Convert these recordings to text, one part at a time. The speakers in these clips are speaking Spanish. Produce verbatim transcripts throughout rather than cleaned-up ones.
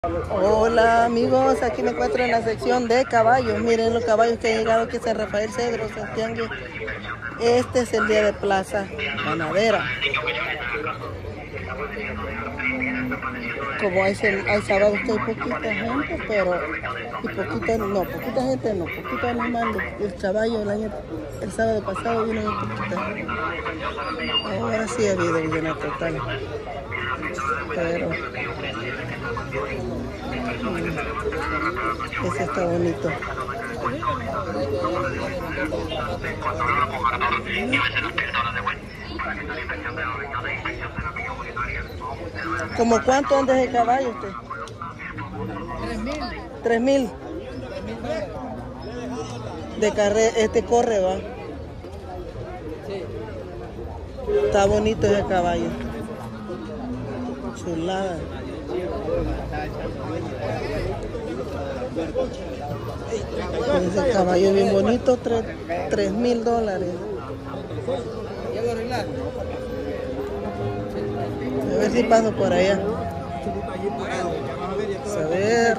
Hola amigos, aquí me encuentro en la sección de caballos. Miren los caballos que han llegado aquí a San Rafael Cedros, Santiago. Este es el día de plaza ganadera. Como hay, hay sábados que hay poquita gente, pero y poquita, no, poquita gente no, poquito animales. El caballo el año, el sábado pasado vino muy poquita. Ahora sí ha habido llena total. Pero ese está bonito. ¿Cómo cuánto anda ese caballo usted? Tres mil. Tres mil. De carrera, este corre, va. Sí. Está bonito ese caballo. Chulada. Ese caballo es bien bonito, tres, tres mil dólares. ¿Ya lo arreglaron? A ver si paso por allá. A ver.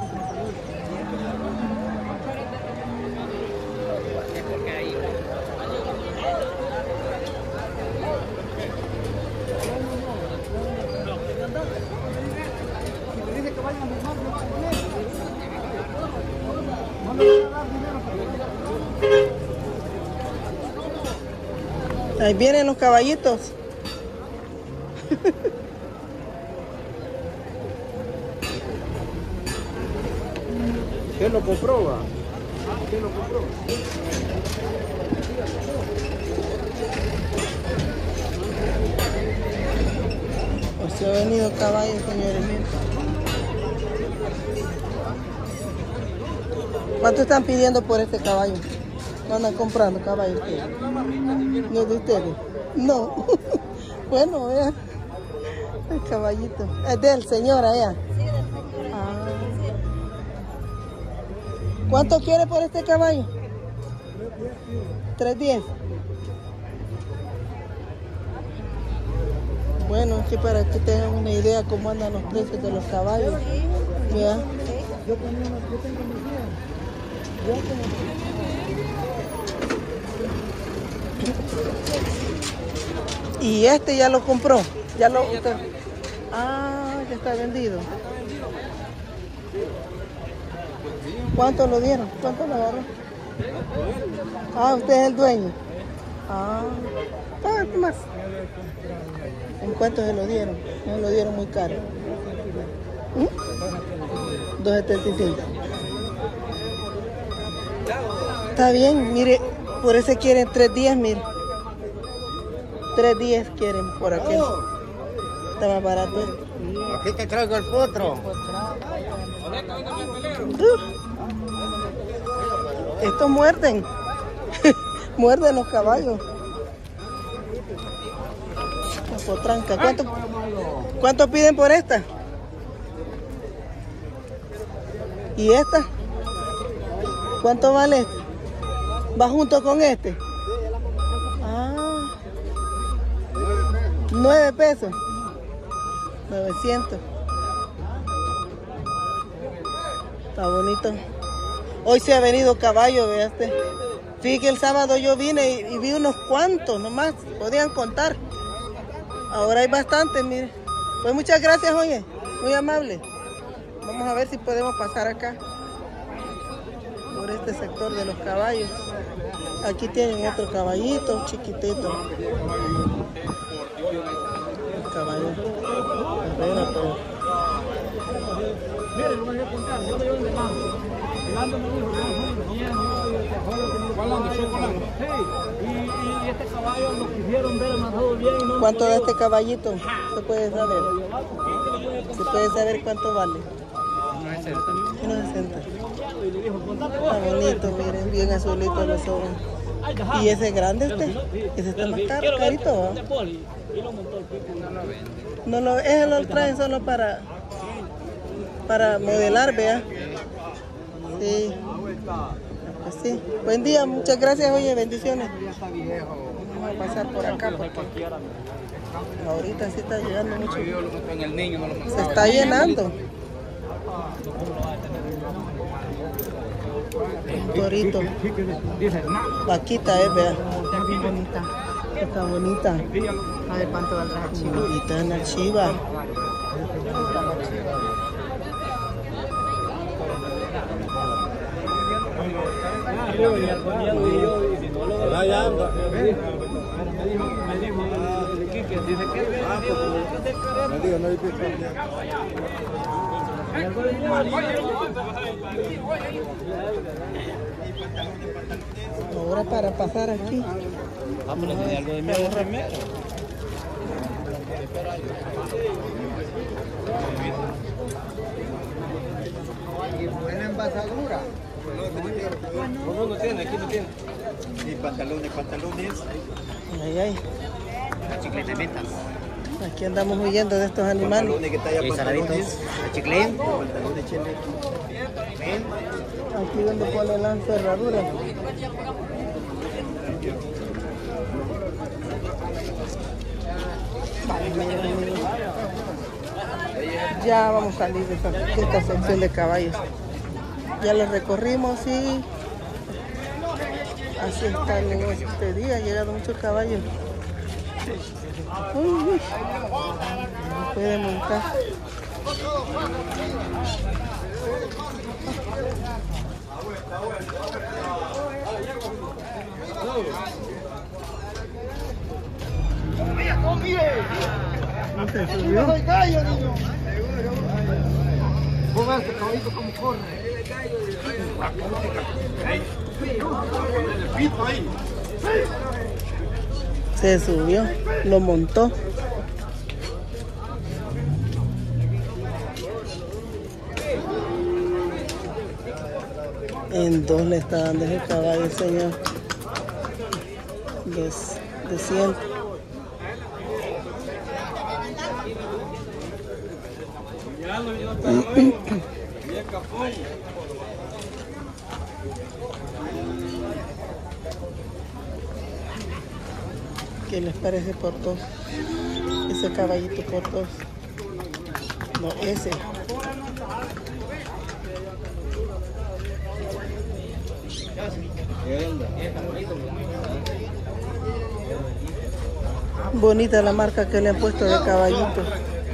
Ahí vienen los caballitos. ¿Quién lo compró? Va? ¿Quién lo compró? Pues se ha venido caballo, señores. Miren. ¿Cuánto están pidiendo por este caballo? ¿No andan comprando caballos ustedes? ¿No de ustedes? No. Bueno, vean. El caballito. Es del señor allá. Ah. ¿Cuánto quiere por este caballo? tres diez. Bueno, aquí para que tengan una idea cómo andan los precios de los caballos. ¿Ya? Y este ya lo compró. Ya lo. Usted... Ah, ya está vendido. ¿Cuánto lo dieron? ¿Cuánto lo agarró? Ah, usted es el dueño. Ah, ah, ¿qué más? ¿En cuánto se lo dieron? No lo dieron muy caro. ¿Mm? dos setenta y cinco. Está bien, mire, por eso quieren tres días, mire. Tres días quieren por aquí. Está más barato. Aquí te traigo el potro. Uh, estos muerden. Muerden los caballos. La potranca. ¿Cuánto, ¿Cuánto piden por esta? ¿Y esta? ¿Cuánto vale este? ¿Va junto con este? Ah, nueve pesos. novecientos. Está bonito. Hoy se ha venido caballo, veaste. Fíjate que el sábado yo vine y, y vi unos cuantos nomás, podían contar. Ahora hay bastantes, mire. Pues muchas gracias, oye, muy amable. Vamos a ver si podemos pasar acá, por este sector de los caballos. Aquí tienen otro caballito chiquitito. El caballo. Arregla todo. Mire, lo voy a contar, yo le doy de más. El ando me dijo, sí, y, y este caballo lo quisieron ver amarrado bien. Y no ¿Cuánto da este caballito? Se puede saber. Se puede saber cuánto vale. uno sesenta. Está bonito, miren, bien azulito los ojos. ¿Y ese grande este? Ese está más caro, carito, ¿va? No lo, ese lo traen solo para, para modelar, vea. Sí. Pues sí. Buen día, muchas gracias, oye, bendiciones. Vamos a pasar por acá porque ahorita sí está llegando mucho. Se está llenando. Un torito. Dice, no. Vaquita, eh, vea. Está bien bonita. Está bonita. A ver cuánto valdrá la chiva. Bonita en la chiva. Allá anda. Me dijo, me dijo el Quique, dice que Me digo, no hay piso. Ahora para pasar aquí. Vamos a tener algo de miedo primero. Buena envasadura. ¿Cómo lo tiene? Aquí lo tiene. Y pantalones, pantalones. Ay, ay. Chicle de menta. Aquí andamos huyendo de estos animales. Pantalones que talla pantalones. Chicle. Pantalones chile. Aquí donde ponen las cerraduras. Ya vamos a salir de esta, de esta sección de caballos. Ya los recorrimos y así está el negocio este día. Han llegado muchos caballos. Uy, uy. No puede montar. No se subió. Ponga este caballito como corre. Se subió, lo montó. En dos le está dando ese caballo, señor. De, de cien. ¿Qué les parece por dos? Ese caballito por dos. No, ese. Bonita la marca que le han puesto de caballito.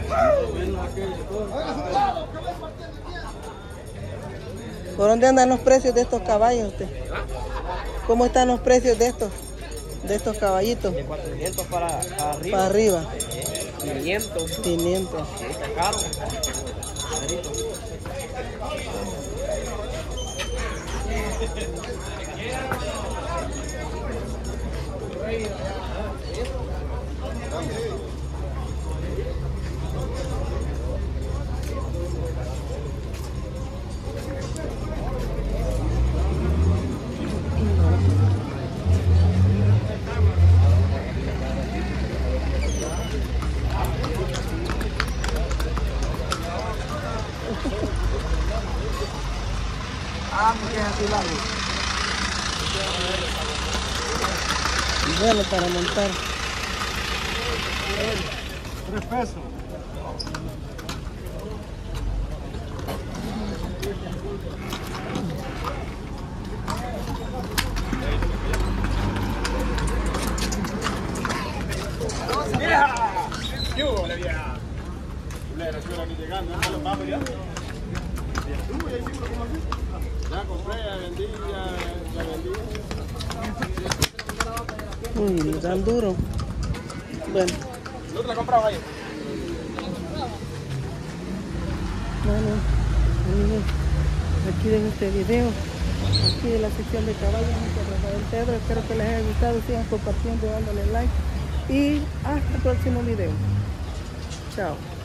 ¿Por dónde andan los precios de estos caballos usted? ¿Cómo están los precios de estos? De estos caballitos. de cuatrocientos para, para arriba. Para arriba. quinientos. quinientos. Está caro. Ah, porque es así largo. Bueno, para montar. Tres pesos. ¿Qué hubo, la vieja? Culera, que hora ni llegando, ¿no lo vamos ya? Ya compré, ya vendí, ya, ya vendí. Uy, tan duro. Bueno. ¿No te la compraba ahí? Bueno, amigos, aquí dejo este video. Aquí de la sección de caballos. Muchas Rafael Pedro. Espero que les haya gustado. Sigan compartiendo, dándole like. Y hasta el próximo video. Chao.